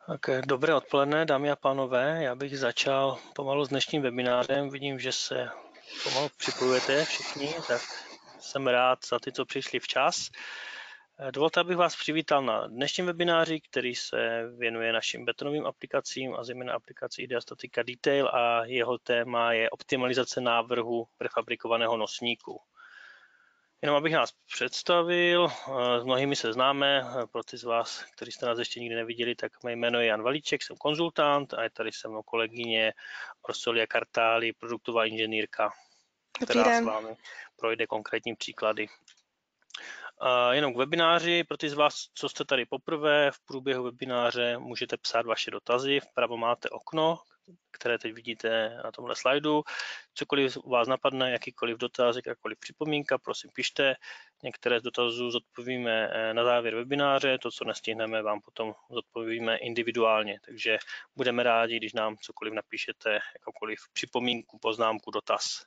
Tak, dobré odpoledne, dámy a pánové. Já bych začal pomalu s dnešním webinářem. Vidím, že se pomalu připojujete všichni, tak jsem rád za ty, co přišli včas. Dovolte, abych vás přivítal na dnešním webináři, který se věnuje našim betonovým aplikacím a zejména aplikaci Ideastatika Detail a jeho téma je optimalizace návrhu prefabrikovaného nosníku. Jenom abych nás představil, s mnohými se známe, pro ty z vás, kteří jste nás ještě nikdy neviděli, tak mé jméno je Jan Valíček, jsem konzultant a je tady se mnou kolegyně Orsolia Kartáli, produktová inženýrka, která s vámi projde konkrétní příklady. Jenom k webináři, pro ty z vás, co jste tady poprvé, v průběhu webináře můžete psát vaše dotazy, vpravo máte okno, které teď vidíte na tomhle slajdu. Cokoliv vás napadne, jakýkoliv dotaz, jakákoliv připomínka, prosím pište. Některé z dotazů zodpovíme na závěr webináře, to, co nestihneme, vám potom zodpovíme individuálně. Takže budeme rádi, když nám cokoliv napíšete, jakoukoliv připomínku, poznámku, dotaz.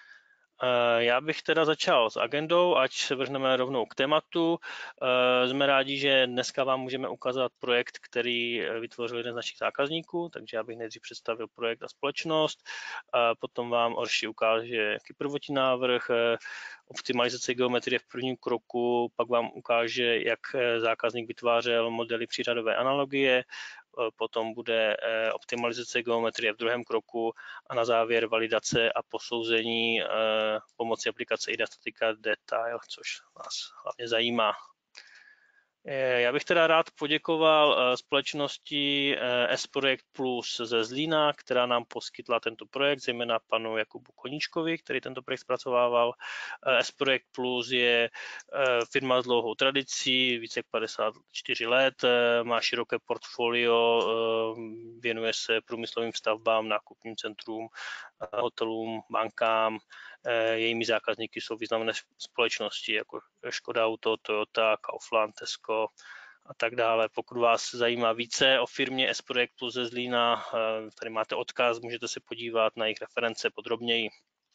Já bych teda začal s agendou, ať se vrhneme rovnou k tématu. Jsme rádi, že dneska vám můžeme ukázat projekt, který vytvořil jeden z našich zákazníků, takže já bych nejdřív představil projekt a společnost, potom vám Orši ukáže jaký prvotní návrh, optimalizace geometrie v prvním kroku, pak vám ukáže, jak zákazník vytvářel modely přířadové analogie, potom bude optimalizace geometrie v druhém kroku a na závěr validace a posouzení pomocí aplikace Ideastatika Detail, což nás hlavně zajímá. Já bych teda rád poděkoval společnosti S-Projekt Plus ze Zlína, která nám poskytla tento projekt, zejména panu Jakubu Koníčkovi, který tento projekt zpracovával. S-Projekt Plus je firma s dlouhou tradicí, více jak 54 let, má široké portfolio, věnuje se průmyslovým stavbám, nákupním centrům, hotelům, bankám. Jejími zákazníky jsou významné společnosti jako Škoda Auto, Toyota, Kaufland, Tesco a tak dále. Pokud vás zajímá více o firmě S-Projekt Plus ze Zlína, tady máte odkaz, můžete se podívat na jejich reference podrobněji.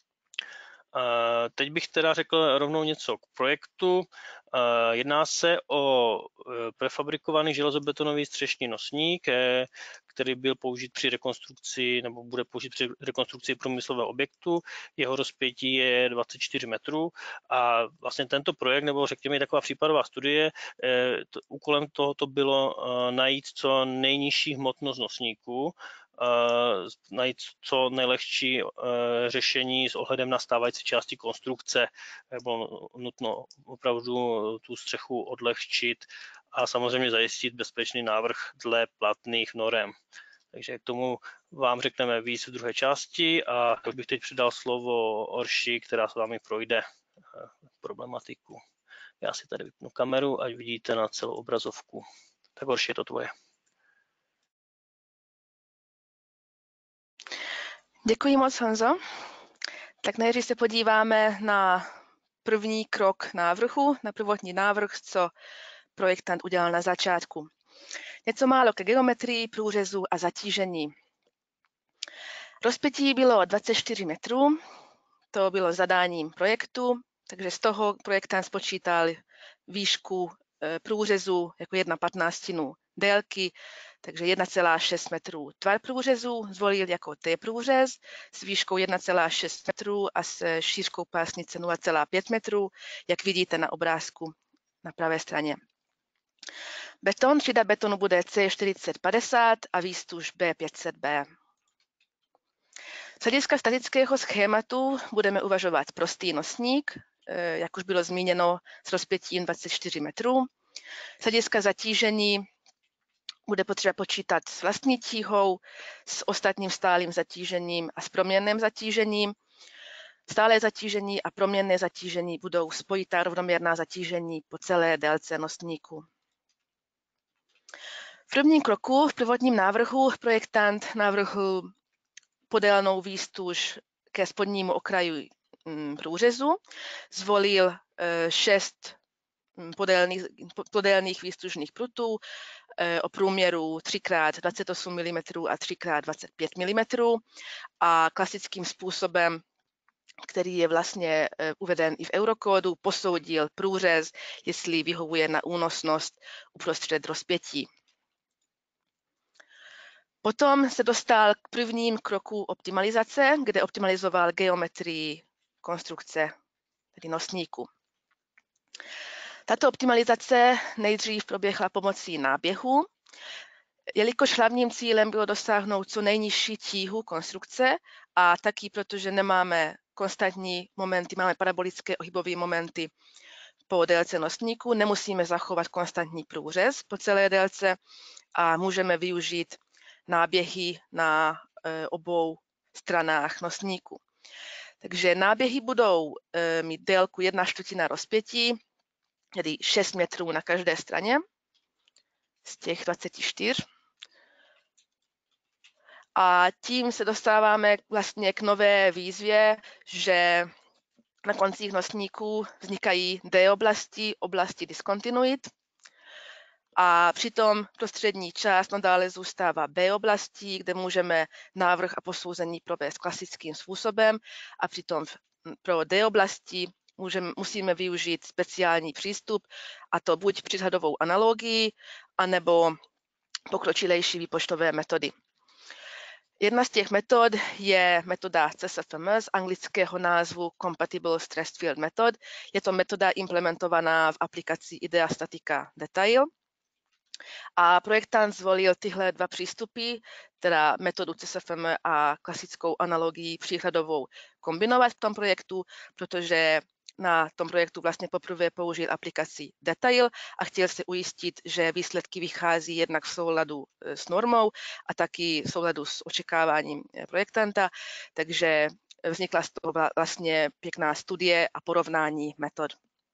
Teď bych teda řekl rovnou něco k projektu. Jedná se o prefabrikovaný železobetonový střešní nosník, který byl použit při rekonstrukci nebo bude použit při rekonstrukci průmyslového objektu. Jeho rozpětí je 24 metrů a vlastně tento projekt, nebo řekněme taková případová studie, úkolem tohoto bylo najít co nejnižší hmotnost nosníků, najít co nejlehčí řešení s ohledem na stávající části konstrukce. Bylo nutno opravdu tu střechu odlehčit a samozřejmě zajistit bezpečný návrh dle platných norem. Takže k tomu vám řekneme víc v druhé části a tak bych teď předal slovo Orši, která s vámi projde problematiku. Já si tady vypnu kameru, ať vidíte na celou obrazovku. Tak Orši, je to tvoje. Děkuji moc, Honzo. Tak nejdřív se podíváme na první krok návrhu, na prvotní návrh, co projektant udělal na začátku. Něco málo ke geometrii, průřezu a zatížení. Rozpětí bylo 24 metrů, to bylo zadáním projektu, takže z toho projektant spočítal výšku průřezu jako 1/15 délky, takže 1,6 metrů. Tvar průřezu zvolil jako T-průřez s výškou 1,6 metrů a s šířkou pásnice 0,5 metrů, jak vidíte na obrázku na pravé straně. Beton, třída betonu bude C450 a výstuž B500B. Z hlediska statického schématu budeme uvažovat prostý nosník, jak už bylo zmíněno, s rozpětím 24 metrů. Z hlediska zatížení bude potřeba počítat s vlastní tíhou, s ostatním stálým zatížením a s proměnným zatížením. Stálé zatížení a proměnné zatížení budou spojitá rovnoměrná zatížení po celé délce nosníku. V prvním kroku, v prvotním návrhu, projektant navrhl podélnou výstuž ke spodnímu okraji průřezu. Zvolil 6 podélných výstužných prutů o průměru 3x28 mm a 3x25 mm a klasickým způsobem, který je vlastně uveden i v eurokódu, posoudil průřez, jestli vyhovuje na únosnost uprostřed rozpětí. Potom se dostal k prvním kroku optimalizace, kde optimalizoval geometrii konstrukce, tedy nosníku. Tato optimalizace nejdřív proběhla pomocí náběhu, jelikož hlavním cílem bylo dosáhnout co nejnižší tíhu konstrukce a taky protože nemáme konstantní momenty, máme parabolické ohybové momenty po délce nosníku, nemusíme zachovat konstantní průřez po celé délce a můžeme využít náběhy na obou stranách nosníku. Takže náběhy budou mít délku 1/4 rozpětí, tedy 6 metrů na každé straně z těch 24. A tím se dostáváme vlastně k nové výzvě, že na koncích nosníků vznikají D oblasti, oblasti diskontinuit, a přitom prostřední část nadále zůstává B oblastí, kde můžeme návrh a posouzení provést klasickým způsobem, a přitom pro D oblasti musíme využít speciální přístup, a to buď přířadovou analogii, anebo pokročilejší výpočtové metody. Jedna z těch metod je metoda CSFM z anglického názvu Compatible Stressed Field Method. Je to metoda implementovaná v aplikaci IDEA Statica Detail. A projektant zvolil tyhle dva přístupy, teda metodu CSFM a klasickou analogii příhradovou, kombinovat v tom projektu, protože na tom projektu vlastně poprvé použil aplikaci Detail a chtěl se ujistit, že výsledky vychází jednak v souladu s normou a taky v souladu s očekáváním projektanta, takže vznikla z toho vlastně pěkná studie a porovnání metod.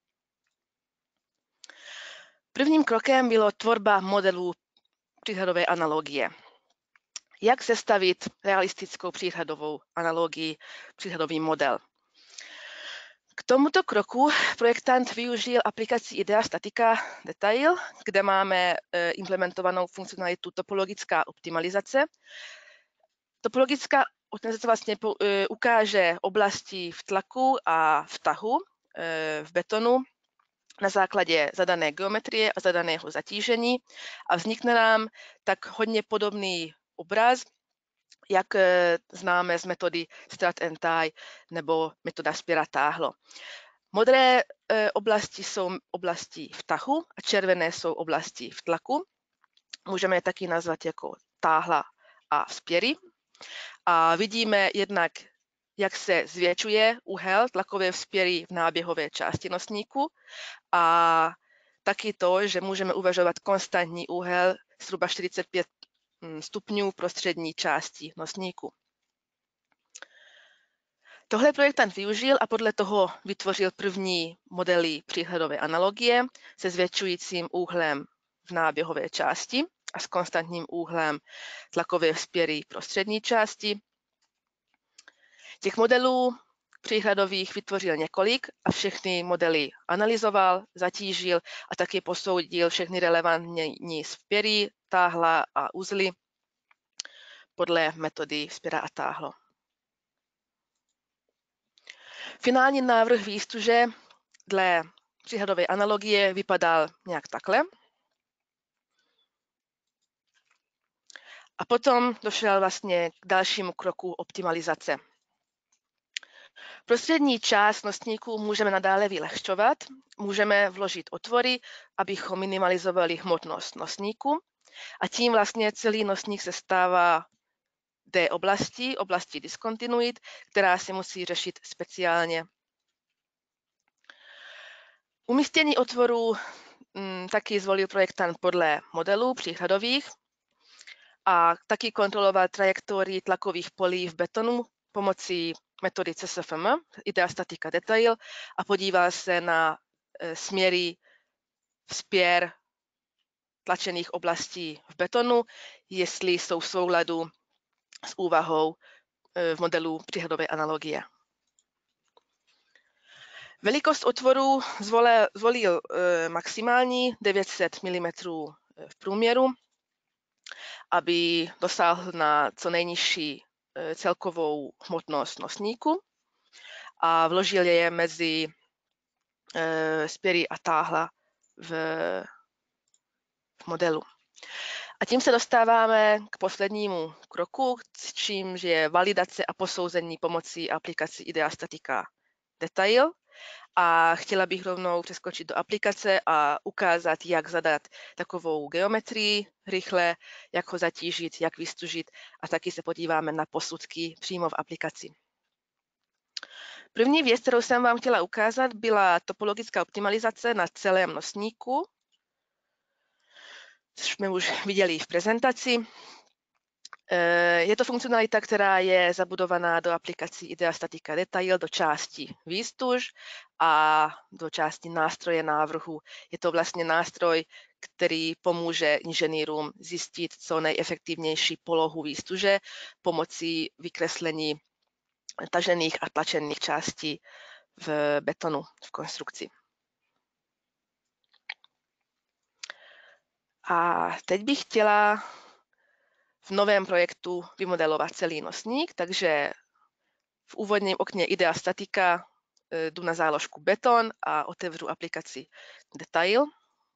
Prvním krokem bylo tvorba modelů příhradové analogie. Jak sestavit realistickou příhradovou analogii, příhradový model? K tomuto kroku projektant využil aplikaci IDEA Statica Detail, kde máme implementovanou funkcionalitu topologická optimalizace. Topologická optimalizace vlastně ukáže oblasti v tlaku a v tahu v betonu na základě zadané geometrie a zadaného zatížení a vznikne nám tak hodně podobný obraz, jak známe z metody Strat and Tie nebo metoda Spira-Táhlo. Modré oblasti jsou oblasti v tahu a červené jsou oblasti v tlaku. Můžeme je taky nazvat jako táhla a vzpěry. A vidíme jednak, jak se zvětšuje úhel tlakové vzpěry v náběhové části nosníku a taky to, že můžeme uvažovat konstantní úhel zhruba 45 stupňů prostřední části nosníku. Tohle projektant využil a podle toho vytvořil první modely příhradové analogie se zvětšujícím úhlem v náběhové části a s konstantním úhlem tlakové vzpěry prostřední části. Těch modelů příhradových vytvořil několik a všechny modely analyzoval, zatížil a taky posoudil všechny relevantní vzpěry, táhla a uzly podle metody Spira a Táhlo. Finální návrh výstuže dle příhradové analogie vypadal nějak takhle. A potom došel vlastně k dalšímu kroku optimalizace. Prostřední část nosníků můžeme nadále vylehčovat, můžeme vložit otvory, abychom minimalizovali hmotnost nosníku a tím vlastně celý nosník se stává D oblasti diskontinuit, která se musí řešit speciálně. Umístění otvorů taky zvolil projektant podle modelů příhradových a taky kontroloval trajektorii tlakových polí v betonu pomocí metody CSFM, IDEA Statica Detail, a podíval se na směry vzpěr tlačených oblastí v betonu, jestli jsou v souladu s úvahou v modelu příhradové analogie. Velikost otvoru zvolil maximální 900 mm v průměru, aby dosáhl na co nejnižší celkovou hmotnost nosníku a vložil je mezi spěry a táhla v modelu. A tím se dostáváme k poslednímu kroku, čímž je validace a posouzení pomocí aplikací IDEA Statica Detail. A chtěla bych rovnou přeskočit do aplikace a ukázat, jak zadat takovou geometrii rychle, jak ho zatížit, jak vystužit a taky se podíváme na posudky přímo v aplikaci. První věc, kterou jsem vám chtěla ukázat, byla topologická optimalizace na celém nosníku, což jsme už viděli v prezentaci. Je to funkcionalita, která je zabudovaná do aplikací IDEA Statica Detail, do části výstuž a do části nástroje návrhu. Je to vlastně nástroj, který pomůže inženýrům zjistit co nejefektivnější polohu výstuže pomocí vykreslení tažených a tlačených částí v betonu v konstrukci. A teď bych chtěla v novém projektu vymodelovat celý nosník, takže v úvodním okně IDEA Statica jdu na záložku beton a otevřu aplikaci Detail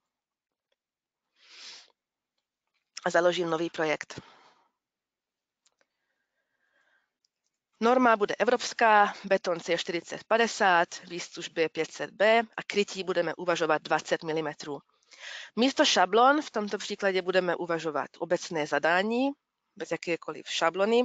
a založím nový projekt. Norma bude evropská, beton C4050, výstuž B500B a krytí budeme uvažovat 20 mm. Místo šablon v tomto příkladě budeme uvažovat obecné zadání, bez jakékoliv šablony.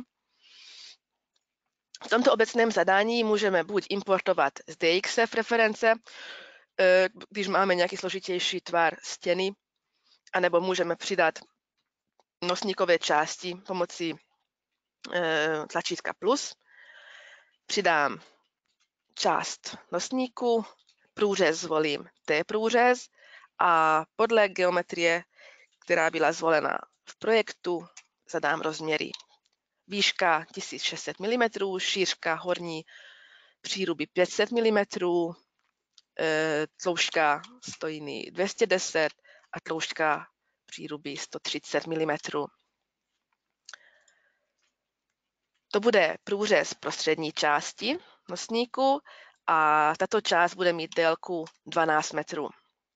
V tomto obecném zadání můžeme buď importovat z DXF reference, když máme nějaký složitější tvar stěny, anebo můžeme přidat nosníkové části pomocí tlačítka plus. Přidám část nosníku, průřez zvolím T průřez a podle geometrie, která byla zvolena v projektu, zadám rozměry. Výška 1600 mm, šířka horní příruby 500 mm, tloušťka stojny 210 a tloušťka příruby 130 mm. To bude průřez prostřední části nosníku a tato část bude mít délku 12 metrů.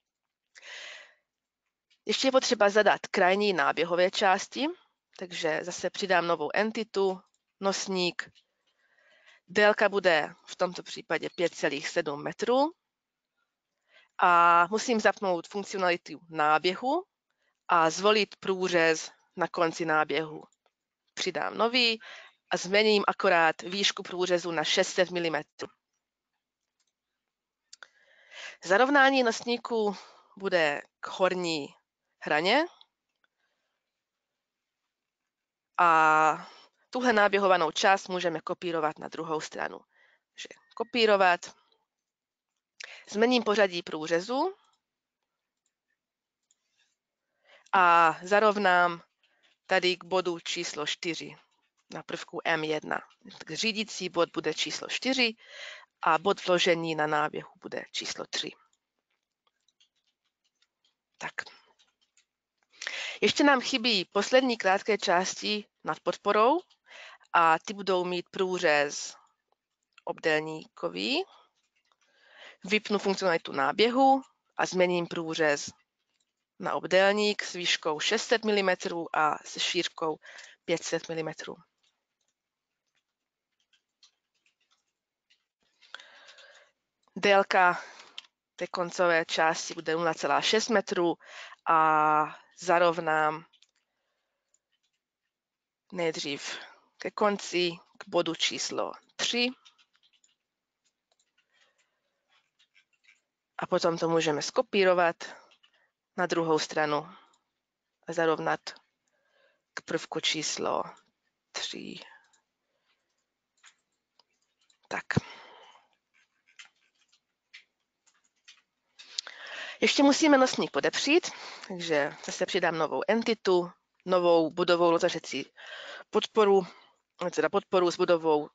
Ještě je potřeba zadat krajní náběhové části, takže zase přidám novou entitu, nosník. Délka bude v tomto případě 5,7 metrů a musím zapnout funkcionalitu náběhu a zvolit průřez na konci náběhu. Přidám nový a změním akorát výšku průřezu na 600 mm. Zarovnání nosníku bude k horní hraně a tuhle náběhovanou část můžeme kopírovat na druhou stranu. Takže kopírovat, změním pořadí průřezu a zarovnám tady k bodu číslo 4 na prvku M1. Tak řídící bod bude číslo 4 a bod vložení na náběhu bude číslo 3. Tak. Ještě nám chybí poslední krátké části nad podporou a ty budou mít průřez obdélníkový. Vypnu funkcionalitu náběhu a změním průřez na obdélník s výškou 600 mm a se šířkou 500 mm. Délka té koncové části bude 0,6 metrů a zarovnám nejdřív ke konci k bodu číslo 3 a potom to můžeme skopírovat na druhou stranu a zarovnat k prvku číslo 3. Tak. Ještě musíme nosník podepřít, takže zase přidám novou entitu, novou bodovou rozložecí podporu, teda podporu s budovou,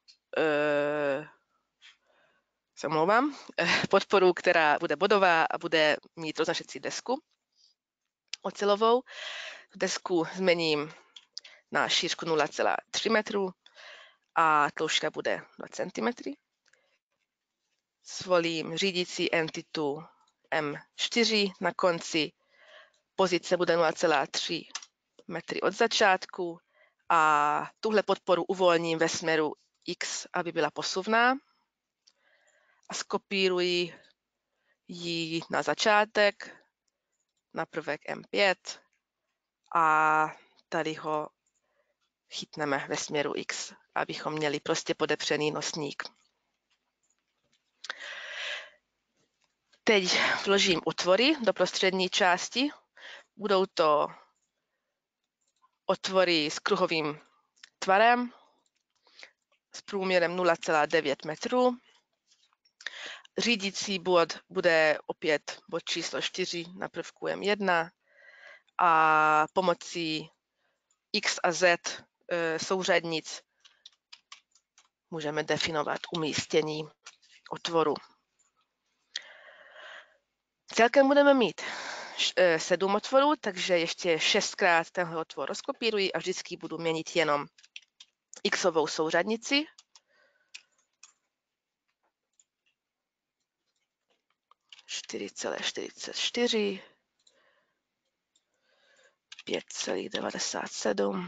podporu, která bude bodová a bude mít rozložecí desku ocelovou. Desku změním na šířku 0,3 metru a tloušťka bude 2 cm. Zvolím řídící entitu M4 na konci, pozice bude 0,3 metry od začátku a tuhle podporu uvolním ve směru X, aby byla posuvná a skopíruji ji na začátek, na prvek M5 a tady ho chytneme ve směru X, abychom měli prostě podepřený nosník. Teď vložím otvory do prostřední části. Budou to otvory s kruhovým tvarem s průměrem 0,9 metrů. Řídící bod bude opět bod číslo 4 na prvku M1 a pomocí X a Z souřadnic můžeme definovat umístění otvoru. Celkem budeme mít 7 otvorů, takže ještě 6krát tenhle otvor rozkopíruji a vždycky budu měnit jenom X-ovou souřadnici. (4,44), 5,97,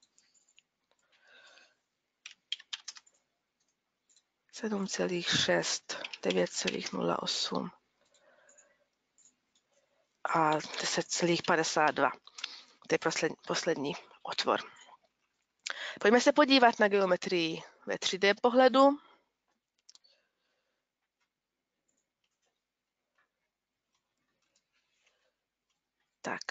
7,6, 9,08 a 10,52. To je poslední otvor. Pojďme se podívat na geometrii ve 3D pohledu. Tak.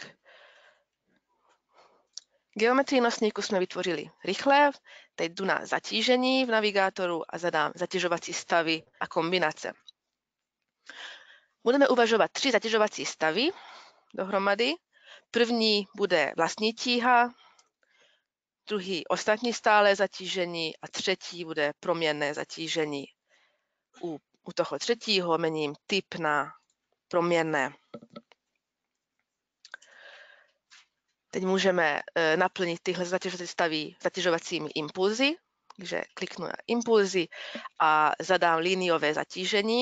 Geometrii nosníku jsme vytvořili rychle. Teď jdu na zatížení v navigátoru a zadám zatěžovací stavy a kombinace. Budeme uvažovat 3 zatěžovací stavy dohromady. První bude vlastní tíha, druhý ostatní stálé zatížení a třetí bude proměnné zatížení. U toho třetího měním typ na proměnné. Teď můžeme naplnit tyhle zatěžovací stavy zatěžovacími impulzy, takže kliknu na impulzy a zadám liniové zatížení.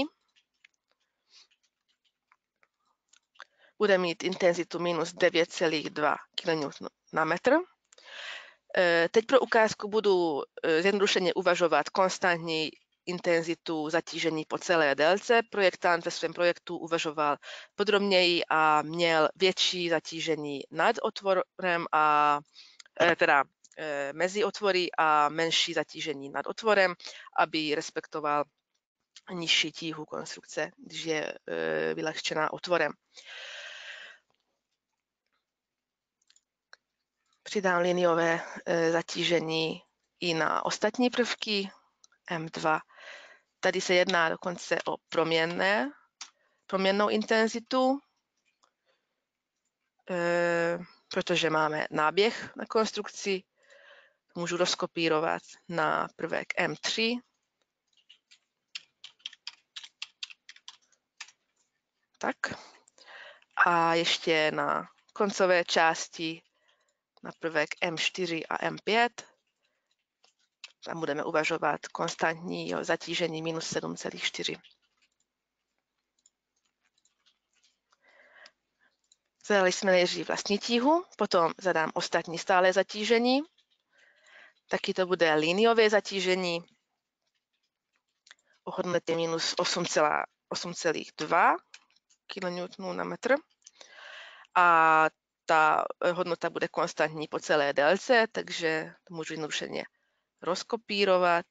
Bude mít intenzitu minus 9,2 kN na metr. Teď pro ukázku budu zjednodušeně uvažovat konstantní intenzitu zatížení po celé délce. Projektant ve svém projektu uvažoval podrobněji a měl větší zatížení nad otvorem a teda mezi otvory a menší zatížení nad otvorem, aby respektoval nižší tíhu konstrukce, když je vylehčená otvorem. Přidám liniové zatížení i na ostatní prvky M2. Tady se jedná dokonce o proměnnou intenzitu, protože máme náběh na konstrukci. Můžu rozkopírovat na prvek M3. Tak. A ještě na koncové části na prvek M4 a M5. Tam budeme uvažovat konstantní zatížení minus 7,4. Zadali jsme nejdřív vlastní tíhu, potom zadám ostatní stálé zatížení. Taky to bude liniové zatížení o hodnotě minus 8,2 kN na metr. A ta hodnota bude konstantní po celé délce, takže to můžu jednodušeně rozkopírovat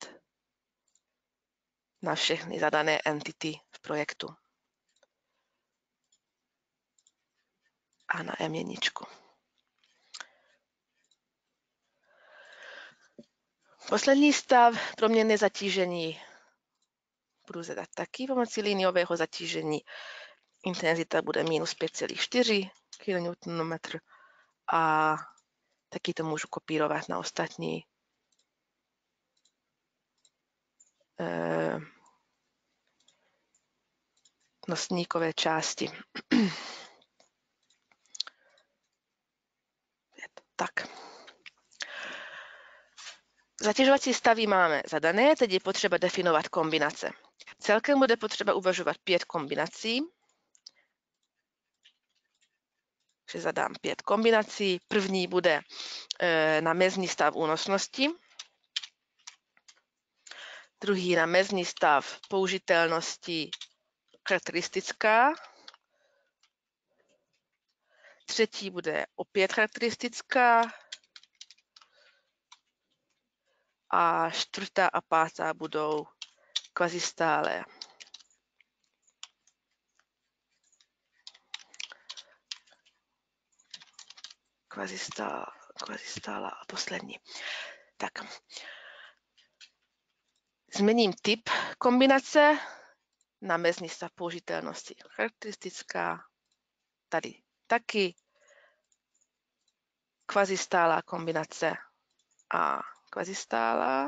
na všechny zadané entity v projektu. A na M1. Poslední stav proměnné zatížení budu zadat taky pomocí liniového zatížení. Intenzita bude minus 5,4 kN na metr a taky to můžu kopírovat na ostatní nosníkové části. Tak. Zatěžovací stavy máme zadané, teď je potřeba definovat kombinace. Celkem bude potřeba uvažovat 5 kombinací. že zadám 5 kombinací. První bude na mezní stav únosnosti, druhý na mezní stav použitelnosti charakteristická, třetí bude opět charakteristická a čtvrtá a pátá budou kvazistálé. Kvazistála a poslední. Tak. Změním typ kombinace na mezní stav použitelnosti. Charakteristická, tady taky. Kvazistálá kombinace a kvazistálá.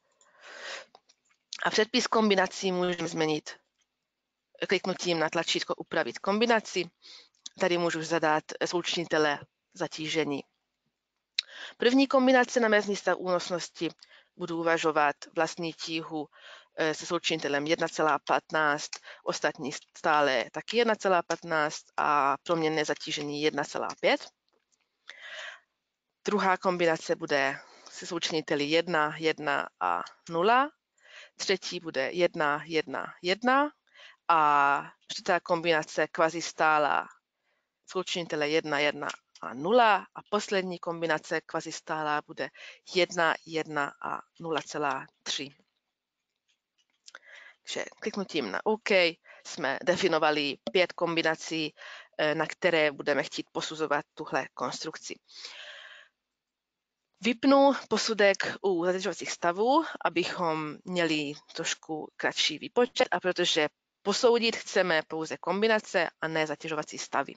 A předpis kombinací můžeme změnit kliknutím na tlačítko Upravit kombinaci. Tady můžu zadat součinitele zatížení. První kombinace na mezní stav únosnosti budu uvažovat vlastní tíhu se součinitelem 1,15, ostatní stále taky 1,15 a proměnné zatížení 1,5. Druhá kombinace bude se součiniteli 1, 1 a 0. Třetí bude 1, 1, 1 a čtvrtá kombinace kvazistála součinitele 1, 1 a 0 a poslední kombinace kvazistála bude 1, 1 a 0,3. Takže kliknutím na OK jsme definovali 5 kombinací, na které budeme chtít posuzovat tuhle konstrukci. Vypnu posudek u zatěžovacích stavů, abychom měli trošku kratší výpočet a protože posoudit chceme pouze kombinace a ne zatěžovací stavy.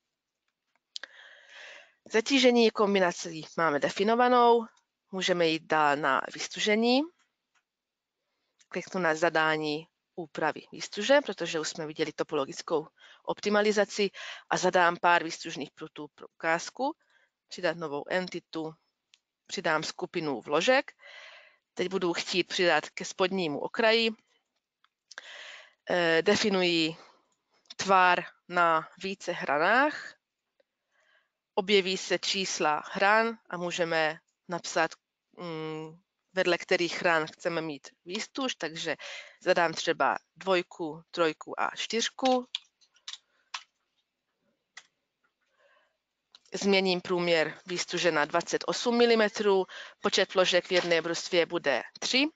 Zatížení kombinací máme definovanou, můžeme jít dál na výstužení. Kliknu na zadání úpravy výstuže, protože už jsme viděli topologickou optimalizaci a zadám pár výstužných prutů pro ukázku, přidat novou entitu, přidám skupinu vložek. Teď budu chtít přidat ke spodnímu okraji. Definuji tvar na více hranách. Objeví se čísla hran a můžeme napsat, vedle kterých hran chceme mít výstuž, takže zadám třeba 2, 3 a 4. Změním průměr výstuže na 28 mm, počet vložek v jedné vrstvě bude 3.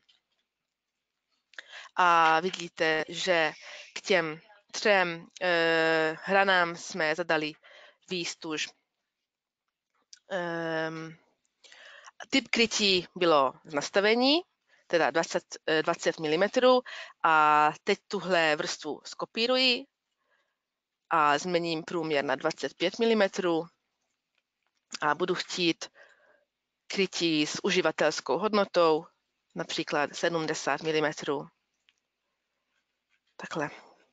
A vidíte, že k těm 3 hranám jsme zadali výstuž. Typ krytí bylo v nastavení, teda 20 mm a teď tuhle vrstvu skopíruji a změním průměr na 25 mm a budu chtít krytí s uživatelskou hodnotou, například 70 mm. Takhle.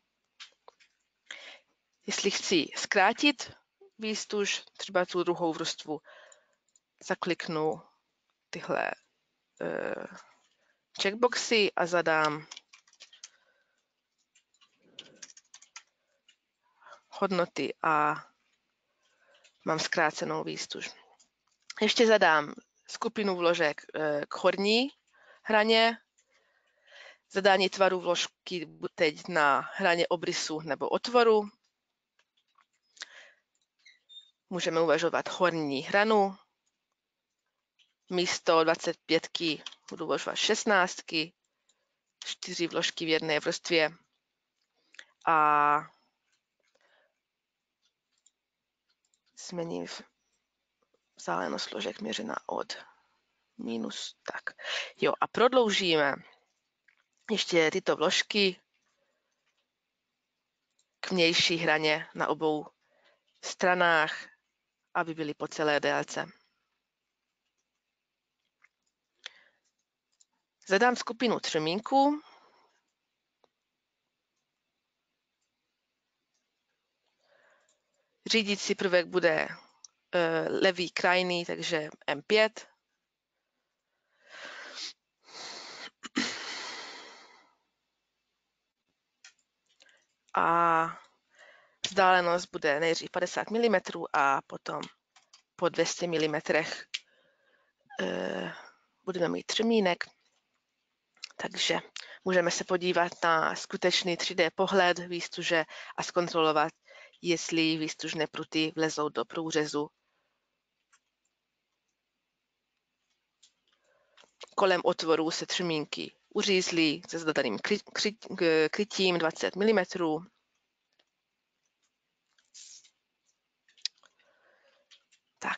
Jestli chci zkrátit výstuž, třeba tu druhou vrstvu, zakliknu tyhle checkboxy a zadám hodnoty a mám zkrácenou výstuž. Ještě zadám skupinu vložek k horní hraně. Zadání tvaru vložky teď na hraně obrysu nebo otvoru. Můžeme uvažovat horní hranu. Místo 25 budu uvažovat 16, 4 vložky v jedné vrstvě a změním vzdálenost složek měřená od minus. Tak. Jo, a prodloužíme ještě tyto vložky k vnější hraně na obou stranách, aby byly po celé délce. Zadám skupinu třemínku. Řídící prvek bude levý krajný, takže M5. A Vzdálenost bude nejdřív 50 mm a potom po 200 mm budeme mít třmínek. Takže můžeme se podívat na skutečný 3D pohled výstuže a zkontrolovat, jestli výstužné pruty vlezou do průřezu. Kolem otvorů se třmínky uřízly se zadaným krytím 20 mm. Tak.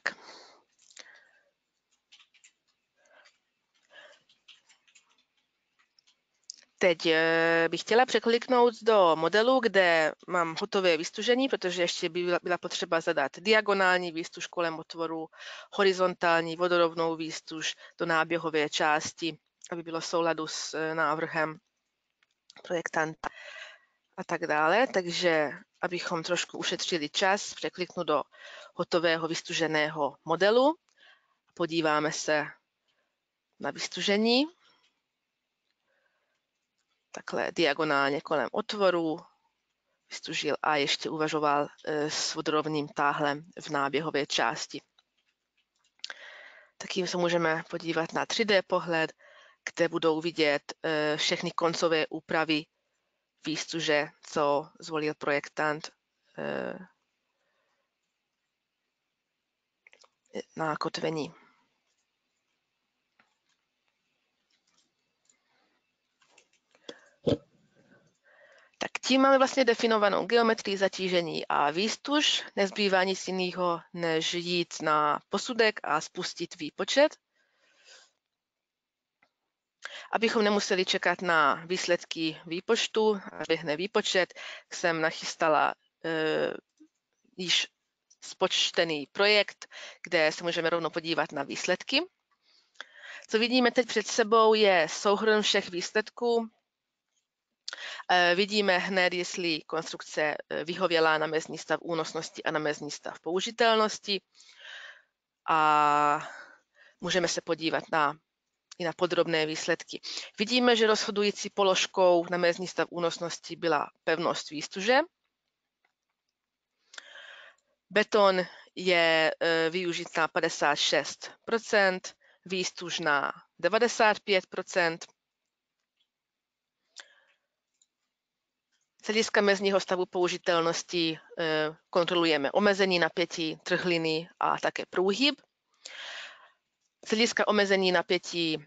Teď bych chtěla překliknout do modelu, kde mám hotové výstužení, protože ještě by byla potřeba zadat diagonální výstuž kolem otvoru, horizontální vodorovnou výstuž do náběhové části, aby bylo v souladu s návrhem projektanta a tak dále. Takže abychom trošku ušetřili čas, překliknu do hotového vystuženého modelu. Podíváme se na vystužení. Takhle diagonálně kolem otvoru vystužil a ještě uvažoval s vodorovným táhlem v náběhové části. Taky se můžeme podívat na 3D pohled, kde budou vidět všechny koncové úpravy výstuže, co zvolil projektant na kotvení. Tak tím máme vlastně definovanou geometrii zatížení a výstuž. Nezbývá nic jiného, než jít na posudek a spustit výpočet. Abychom nemuseli čekat na výsledky výpočtu, až běhne výpočet, jsem nachystala již spočtený projekt, kde se můžeme rovnou podívat na výsledky. Co vidíme teď před sebou je souhrn všech výsledků. Vidíme hned, jestli konstrukce vyhověla na mezní stav únosnosti a na mezní stav použitelnosti. A můžeme se podívat i na podrobné výsledky. Vidíme, že rozhodující položkou na mezní stav únosnosti byla pevnost výstuže. Beton je využit na 56%, výstuž na 95%. Z hlediska mezního stavu použitelnosti kontrolujeme omezení napětí, trhliny a také průhyb. Z hlediska omezení napětí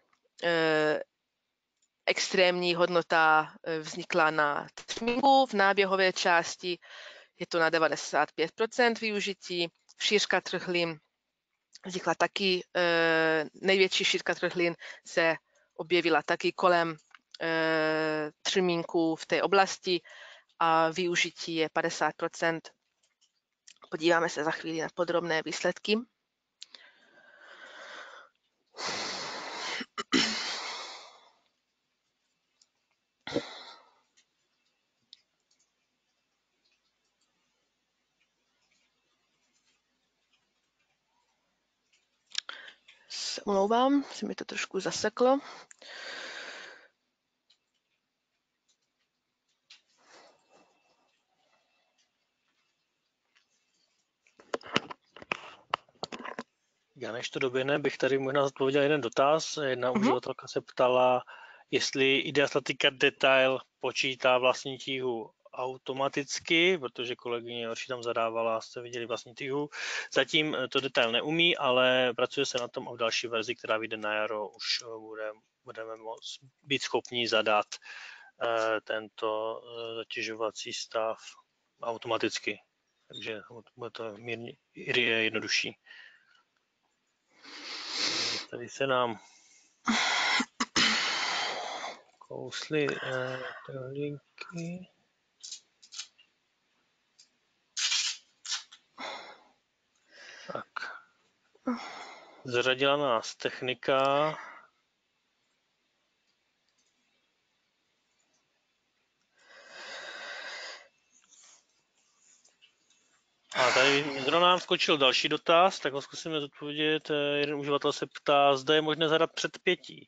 extrémní hodnota vznikla na třmínku v náběhové části, je to na 95% využití. Šířka trhlin vznikla taky, největší šířka trhlin se objevila taky kolem třmínku v té oblasti a využití je 50%. Podíváme se za chvíli na podrobné výsledky. Se omlouvám, se mi to trošku zaseklo. Já než to doběhne, bych tady možná odpověděl jeden dotaz. Jedna uživatelka se ptala, jestli Ideastatika Detail počítá vlastní tíhu automaticky, protože kolegyně Orši tam zadávala, jste viděli vlastní tíhu. Zatím to Detail neumí, ale pracuje se na tom a v další verzi, která vyjde na jaro, už budeme moct být schopni zadat tento zatěžovací stav automaticky. Takže bude to mírně jednodušší. Tady se nám kously linky. Tak. Zařadila nás technika. A tady zrovna nám skočil další dotaz, tak ho zkusíme zodpovědět. Jeden uživatel se ptá, zda je možné zadat předpětí.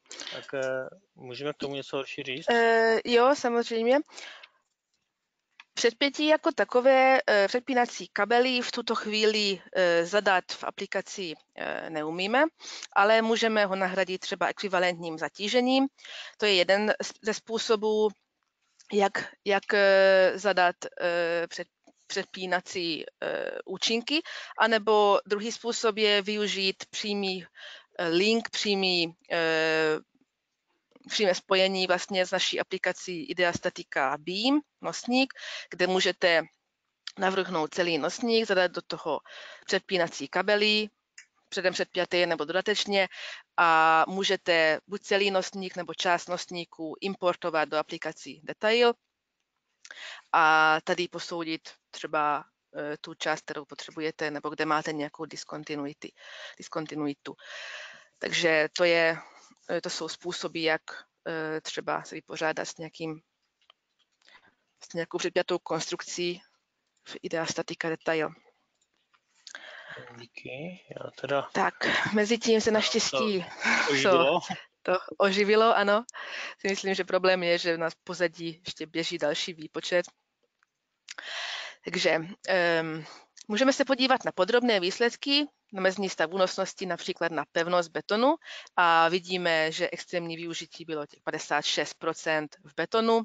Tak můžeme k tomu něco horší říct? Jo, samozřejmě. Předpětí jako takové, předpínací kabely v tuto chvíli zadat v aplikaci neumíme, ale můžeme ho nahradit třeba ekvivalentním zatížením. To je jeden ze způsobů, jak zadat předpínací účinky, anebo druhý způsob je využít přímý link, přímé spojení vlastně s naší aplikací Ideastatika Beam, nosník, kde můžete navrhnout celý nosník, zadat do toho předpínací kabely, předem předpjaté nebo dodatečně, a můžete buď celý nosník nebo část nosníku importovat do aplikací Detail a tady posoudit třeba tu část, kterou potřebujete, nebo kde máte nějakou diskontinuitu. Takže to jsou způsoby, jak třeba se vypořádat s nějakou předpjatou konstrukcí v Ideastatika Detail. Díky, já teda... Tak, mezi tím se naštěstí to oživilo, ano. Si myslím, že problém je, že na pozadí ještě běží další výpočet. Takže můžeme se podívat na podrobné výsledky na mezní stav únosnosti, například na pevnost betonu, a vidíme, že extrémní využití bylo těch 56% v betonu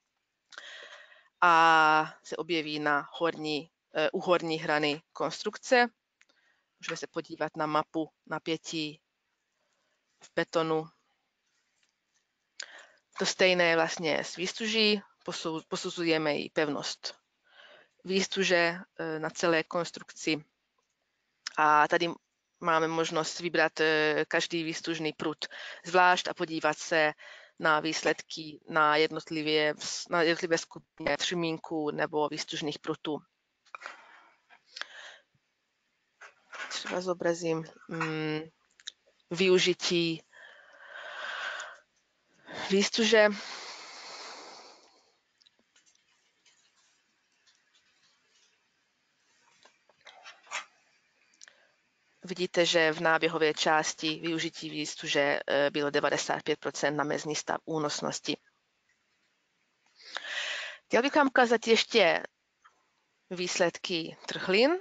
a se objeví u horní hrany konstrukce. Můžeme se podívat na mapu napětí v betonu. To stejné vlastně s výstuží, posuzujeme i pevnost výstuže na celé konstrukci. A tady máme možnost vybrat každý výstužný prut zvlášť a podívat se na výsledky na jednotlivé skupiny třmínků nebo výstužných prutů. Třeba zobrazím využití výstuže. Vidíte, že v náběhové části využití výstuže bylo 95% na mezní stav únosnosti. Chtěl bych vám ukázat ještě výsledky trhlin.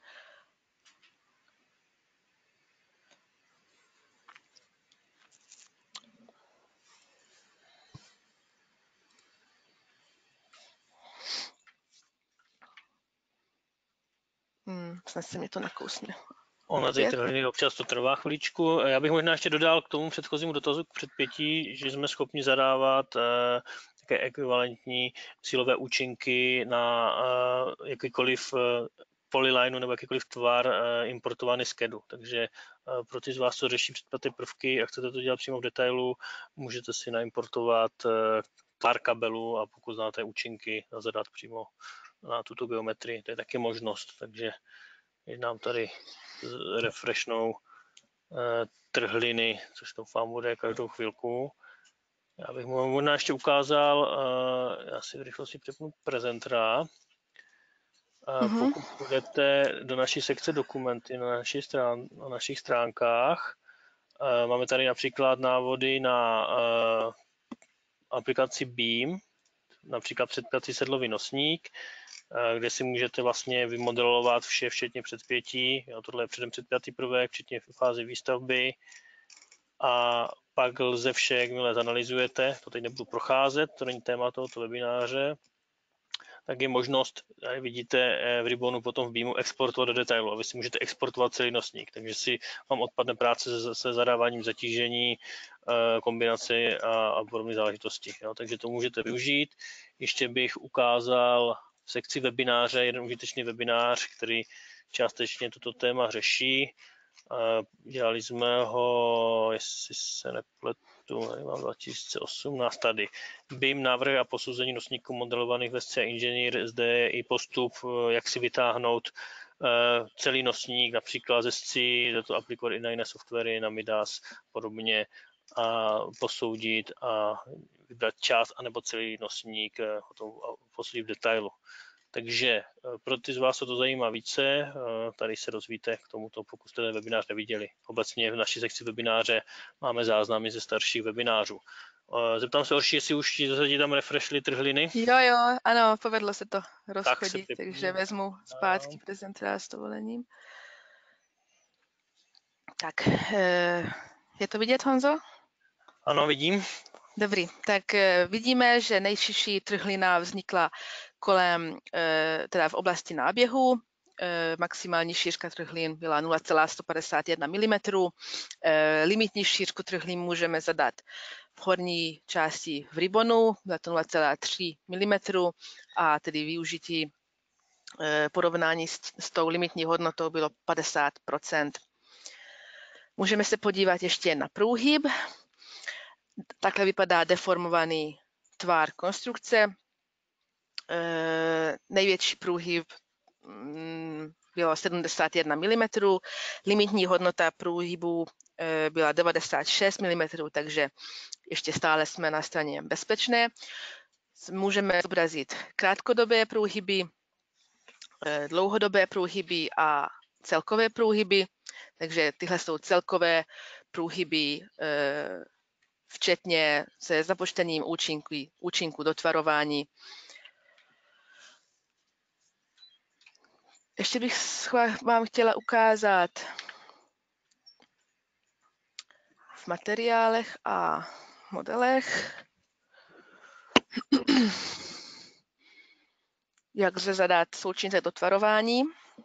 Snad se mi to nakousne. Ono ty trhliny občas to trvá chviličku. Já bych možná ještě dodal k tomu předchozímu dotazu k předpětí, že jsme schopni zadávat také ekvivalentní silové účinky na jakýkoliv polylineu nebo jakýkoliv tvar importovaný z CADu. Takže pro ty z vás, co řeší předpjaté prvky a chcete to dělat přímo v detailu, můžete si naimportovat tvar kabelu a pokud znáte účinky, zadat přímo na tuto geometrii. To je taky možnost, takže nám tady refreshnou trhliny, což doufám bude každou chvilku. Já bych mu možná ještě ukázal, já si v rychlosti přepnu prezentra. Pokud půjdete do naší sekce dokumenty na našich stránkách, máme tady například návody na aplikaci Beam, například předpjatý sedlový nosník, kde si můžete vlastně vymodelovat vše, včetně předpětí. Tohle je předem předpjatý prvek, včetně fázi výstavby. A pak lze vše, jakmile zanalizujete, to teď nebudu procházet, to není téma tohoto webináře, tak je možnost, tady vidíte v Ribbonu potom v Beamu, exportovat do detailu. A vy si můžete exportovat celý nosník, takže si vám odpadne práce se zadáváním zatížení, kombinaci a podobné záležitosti. Takže to můžete využít. Ještě bych ukázal v sekci webináře jeden užitečný webinář, který částečně toto téma řeší. Dělali jsme ho, jestli se nepletu, mám 2018 tady. BIM návrhy a posouzení nosníků modelovaných ve SC Engineer. Zde je i postup, jak si vytáhnout celý nosník, například ze SC, jde to aplikovat i na jiné softwary, na Midas podobně, a posoudit a vybrat část anebo celý nosník, posoudit v detailu. Takže pro ty z vás, co to zajímá více, tady se dozvíte k tomuto, pokud jste ten webinář neviděli. Obecně v naší sekci webináře máme záznamy ze starších webinářů. Zeptám se, Orši, jestli už ti tam refreshly trhliny. Jo, ano, povedlo se to Tak se rozchodit, vypni. takže vezmu zpátky prezentaci s dovolením. Tak, je to vidět, Honzo? Ano, vidím. Dobrý, tak vidíme, že nejširší trhlina vznikla kolem, teda v oblasti náběhu. Maximální šířka trhlin byla 0,151 mm. Limitní šířku trhlin můžeme zadat v horní části v ribonu, byla to 0,3 mm a tedy využití porovnání s tou limitní hodnotou bylo 50%. Můžeme se podívat ještě na průhyb. Takhle vypadá deformovaný tvar konstrukce. Největší průhyb bylo 71 mm, limitní hodnota průhybu byla 96 mm, takže ještě stále jsme na straně bezpečné. Můžeme zobrazit krátkodobé průhyby, dlouhodobé průhyby a celkové průhyby, takže tyhle jsou celkové průhyby včetně se započtením účinku dotvarování. Ještě bych vám chtěla ukázat v materiálech a modelech, jak lze zadat součinné dotvarování,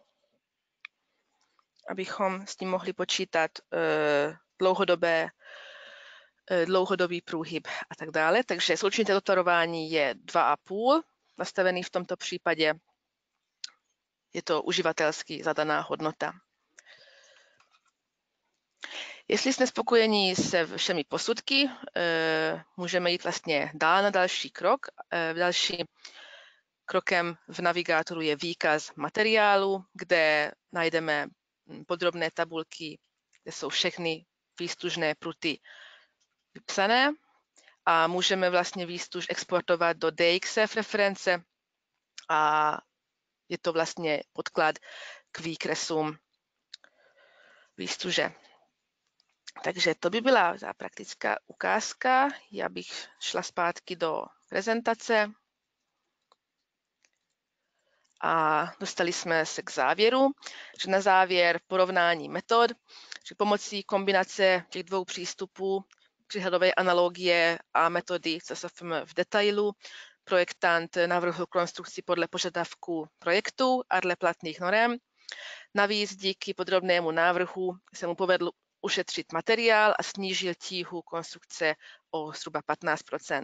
abychom s tím mohli počítat dlouhodobý průhyb a tak dále. Takže součinné dotvarování je 2,5, nastavený v tomto případě. Je to uživatelsky zadaná hodnota. Jestli jsme spokojení se všemi posudky, můžeme jít vlastně dál na další krok. Dalším krokem v navigátoru je výkaz materiálu, kde najdeme podrobné tabulky, kde jsou všechny výstužné pruty vypsané a můžeme vlastně výstuž exportovat do DXF reference a je to vlastně podklad k výkresům výstuže. Takže to by byla ta praktická ukázka. Já bych šla zpátky do prezentace a dostali jsme se k závěru, že na závěr porovnání metod, že pomocí kombinace těch dvou přístupů, příhledové analogie a metody CSFM v detailu, projektant navrhl konstrukci podle požadavků projektu a dle platných norem. Navíc díky podrobnému návrhu se mu povedlo ušetřit materiál a snížil tíhu konstrukce o zhruba 15%.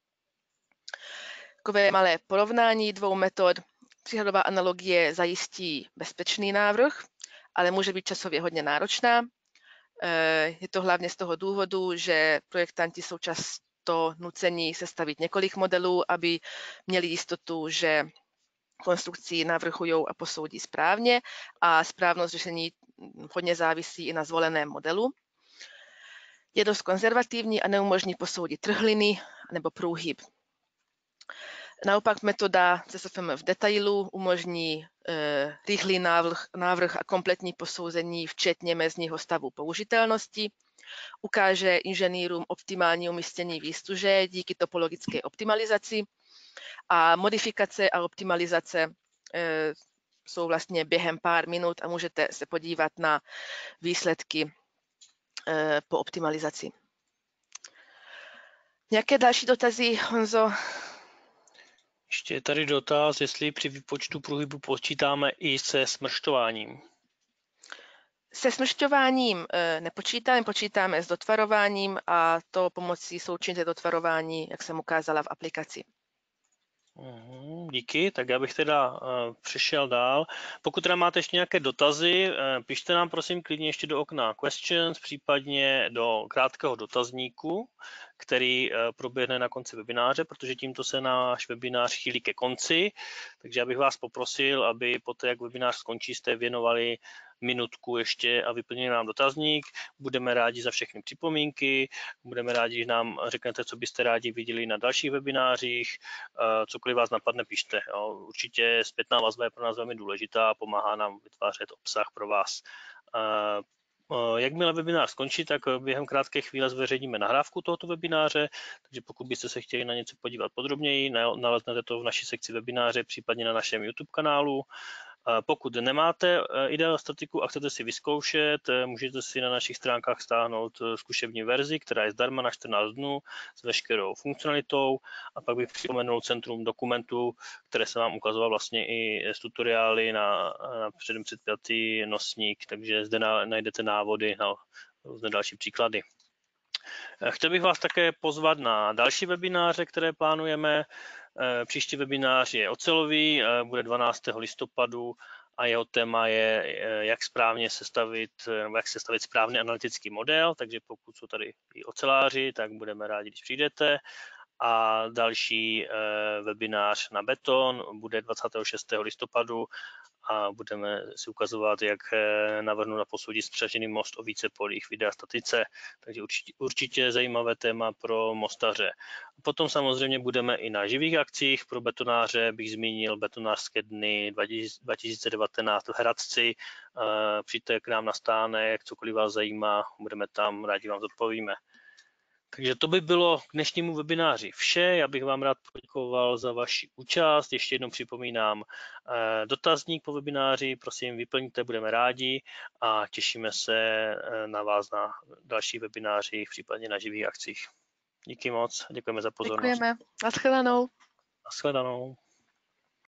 Takové malé porovnání dvou metod. Příhledová analogie zajistí bezpečný návrh, ale může být časově hodně náročná. Je to hlavně z toho důvodu, že projektanti jsou často nuceni sestavit několik modelů, aby měli jistotu, že konstrukci navrhují a posoudí správně a správnost řešení hodně závisí i na zvoleném modelu. Je dost konzervativní a neumožní posoudit trhliny nebo průhyb. Naopak metoda CSFM v detailu umožní rychlý návrh a kompletní posouzení, včetně mezního stavu použitelnosti. Ukáže inženýrům optimální umístění výstuže díky topologické optimalizaci a modifikace a optimalizace jsou vlastně během pár minut a můžete se podívat na výsledky po optimalizaci. Nějaké další dotazy, Honzo? Ještě je tady dotaz, jestli při výpočtu průhybu počítáme i se smršťováním. Se smršťováním nepočítáme, počítáme s dotvarováním a to pomocí součinné dotvarování, jak jsem ukázala v aplikaci. Díky, tak já bych teda přešel dál. Pokud teda máte ještě nějaké dotazy, pište nám prosím klidně ještě do okna questions, případně do krátkého dotazníku, který proběhne na konci webináře, protože tímto se náš webinář chýlí ke konci, takže já bych vás poprosil, aby poté, jak webinář skončí, jste věnovali minutku ještě a vyplnili nám dotazník. Budeme rádi za všechny připomínky, budeme rádi, když nám řeknete, co byste rádi viděli na dalších webinářích, cokoliv vás napadne, pište. Jo. Určitě zpětná vazba je pro nás velmi důležitá a pomáhá nám vytvářet obsah pro vás. Jakmile webinář skončí, tak během krátké chvíle zveřejníme nahrávku tohoto webináře, takže pokud byste se chtěli na něco podívat podrobněji, naleznete to v naší sekci webináře, případně na našem YouTube kanálu. Pokud nemáte Idealstatiku a chcete si vyzkoušet, můžete si na našich stránkách stáhnout zkušební verzi, která je zdarma na 14 dnů s veškerou funkcionalitou, a pak bych připomenul centrum dokumentů, které jsem vám ukazoval vlastně i s tutoriály na předem předpjatý nosník, takže zde najdete návody na různé další příklady. Chtěl bych vás také pozvat na další webináře, které plánujeme. Příští webinář je ocelový, bude 12. listopadu a jeho téma je, jak správně sestavit, jak sestavit správný analytický model, takže pokud jsou tady i oceláři, tak budeme rádi, když přijdete. A další webinář na beton bude 26. listopadu a budeme si ukazovat, jak navrhnout a posoudit spřažený most o více polích v Ideastatice, takže určitě zajímavé téma pro mostaře. Potom samozřejmě budeme i na živých akcích. Pro betonáře bych zmínil betonářské dny 2019 v Hradci. Přijďte k nám na stánek, cokoliv vás zajímá, budeme tam, rádi vám zodpovíme. Takže to by bylo k dnešnímu webináři vše. Já bych vám rád poděkoval za vaši účast. Ještě jednou připomínám dotazník po webináři, prosím vyplňte, budeme rádi a těšíme se na vás na další webináři, případně na živých akcích. Díky moc, děkujeme za pozornost. Děkujeme. Naschledanou. Naschledanou.